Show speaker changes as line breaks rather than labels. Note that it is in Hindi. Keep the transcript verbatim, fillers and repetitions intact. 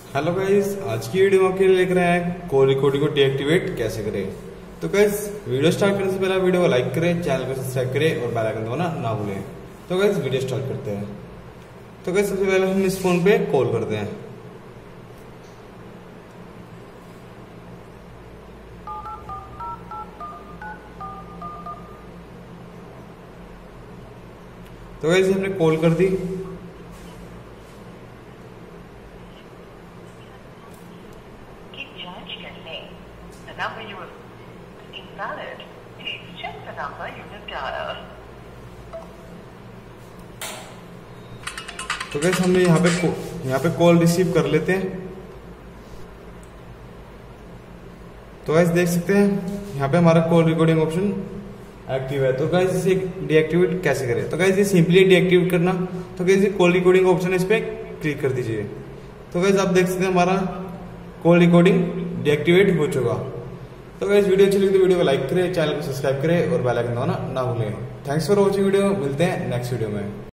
हेलो गाइस, आज की वीडियो में आपके लिए लेकर आए हैं कॉल रिकॉर्डिंग को डीएक्टिवेट कैसे करें। तो गाइस, वीडियो स्टार्ट करने से पहले वीडियो को लाइक करें, चैनल को सब्सक्राइब करें और बेल आइकन दबाना ना भूलें। तो गाइस, वीडियो स्टार्ट करते हैं। तो गाइस, सबसे पहले हम इस फोन पे कॉल करते हैं। तो गाइस, हमने कॉल कर दी।
जांच कर लें। The number you have invalid. Please check the number you have dialed.
तो गाइस, हमने यहाँ पे यहाँ पे कॉल रिसीव कर लेते हैं। तो गाइस, देख सकते हैं यहाँ पे हमारा कॉल रिकॉर्डिंग ऑप्शन एक्टिव है। तो गाइस, इसे डीएक्टिवेट कैसे करें? तो गाइस, ये सिंपली डीएक्टिवेट करना। तो गाइस, ये कॉल रिकॉर्डिंग ऑप्शन इस पे क्लिक कर दीजिए। तो गाइस, आप देख सकते हैं हमारा कॉल रिकॉर्डिंग डीएक्टिवेट हो चुका। तो गाइस, वीडियो अच्छी लगी तो वीडियो को लाइक करें, चैनल को सब्सक्राइब करें और बेल आइकन दबाना ना भूलें। Thanks for watching video. मिलते हैं नेक्स्ट वीडियो में।